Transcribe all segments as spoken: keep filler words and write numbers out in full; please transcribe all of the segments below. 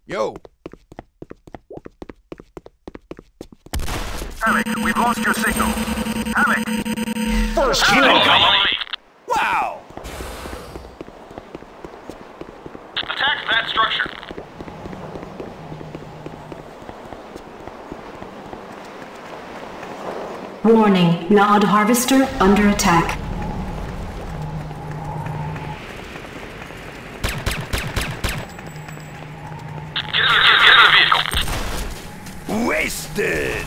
Yo! Havoc, we've lost your signal. Havoc! First kill! Wow! Attack that structure. Warning, Nod Harvester under attack. Get in the, get in the vehicle. Wasted!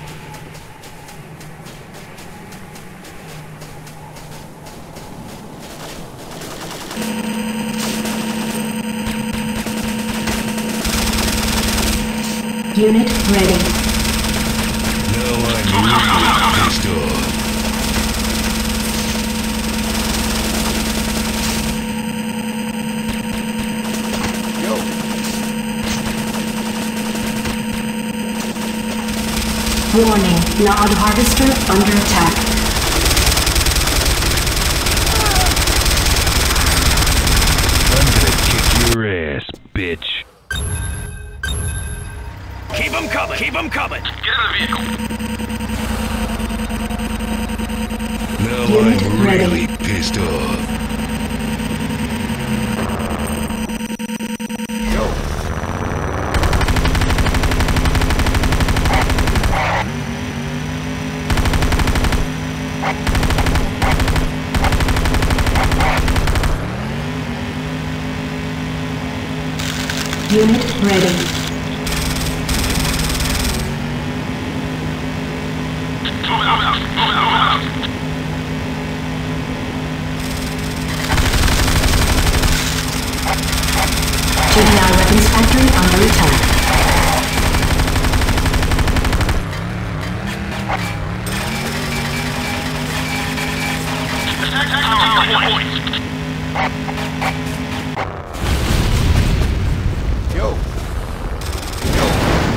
Unit ready. Now I'm really pissed off. Yo! Warning, Nod Harvester under attack. I'm gonna kick your ass, bitch. Keep them coming! Keep them coming! Get in the vehicle. Now Unit I'm ready. really pissed off. Yo! Unit ready. Move out, move out, move out. G D I weapons factory under attack. Attack tower point. Yo! Yo!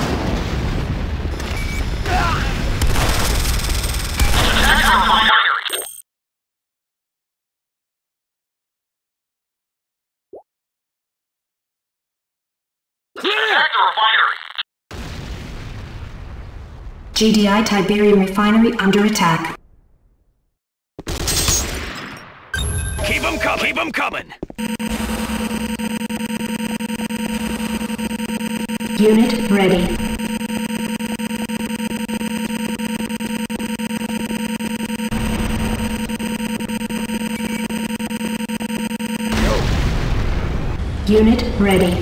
Attack tower refinery. Attack the refinery. G D I Tiberium refinery under attack. Keep them coming! Keep them coming! Unit ready. Unit ready.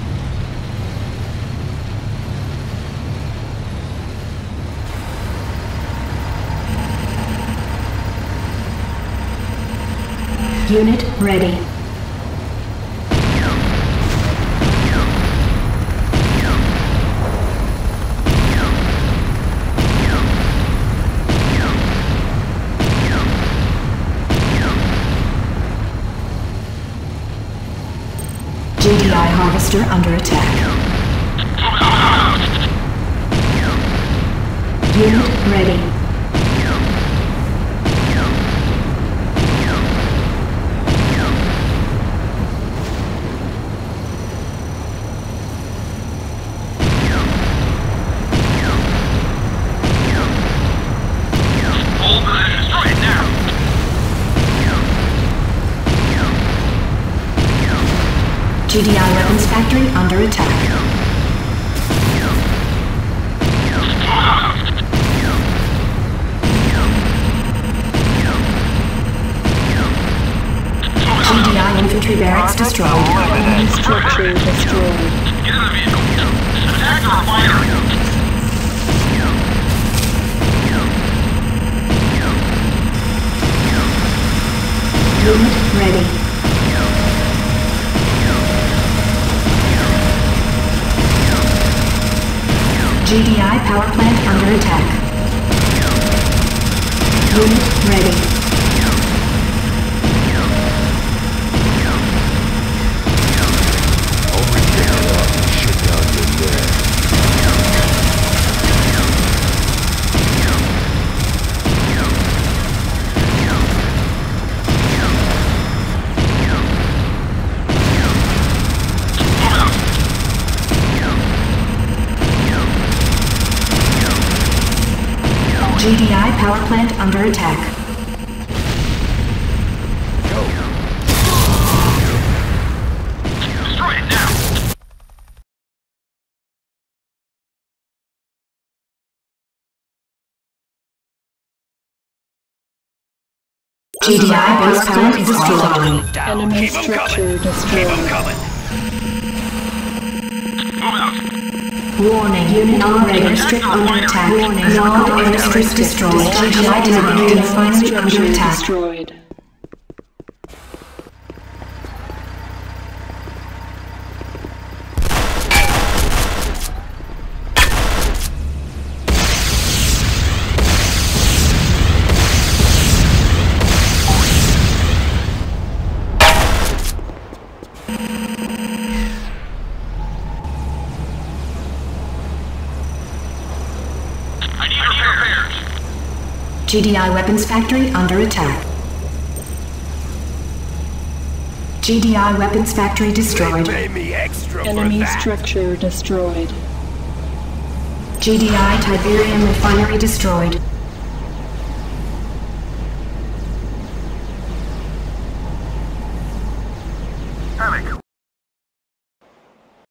Unit ready. G D I harvester under attack. Unit ready. Hold position. Destroy it now. G D I weapons factory under attack. G D I infantry barracks destroyed. Structure destroyed. Get in the vehicle. Attack the refinery. Unit ready. G D I power plant under attack. Unit ready. Over there, up and shit down in there. G D I power plant under attack. Destroy it now. G D I base plant is destroyed. Down. Enemy Keep 'em structure coming. destroyed. Keep 'em coming. Move out. Warning, unit operator strip under attack. Warning, node airstrip destroyed. G D I delivery refinery under Structure attack. destroyed. I need repairs. G D I weapons factory under attack. G D I weapons factory destroyed. Pay me extra Enemy for that. structure destroyed. G D I Tiberium refinery destroyed.